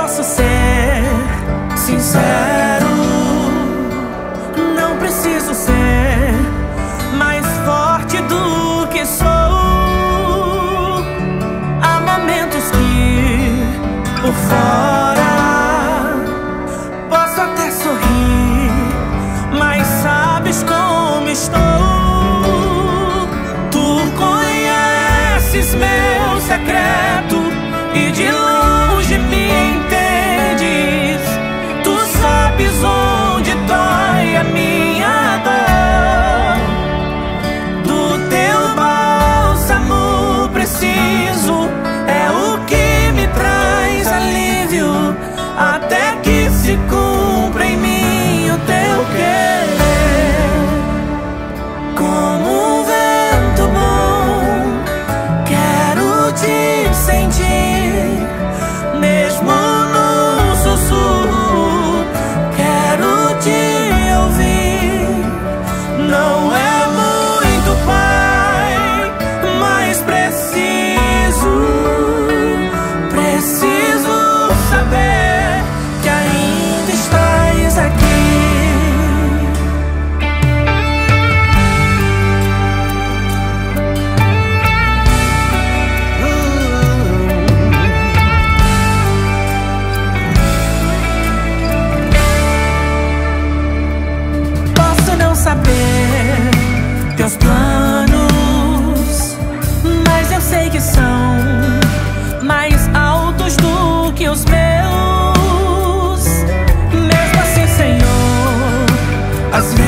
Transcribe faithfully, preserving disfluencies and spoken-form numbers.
posso ser sincero. Não preciso ser mais forte do que sou. Há momentos que por fora posso até sorrir, mas sabes como estou. Tu conheces meu secreto e de longe me entendes. Tu sabes onde dói a minha dor. Do teu bálsamo preciso, é o que me traz alívio, até que se cumpra em mim o teu querer. Como um vento bom, quero te sentir, mesmo no sussurro, quero te ouvir. Não é muito, Pai, mas preciso, preciso saber que ainda estás aqui. Posso não saber teus planos, mas eu sei que são mais altos do que os meus. Mesmo assim, Senhor, às vezes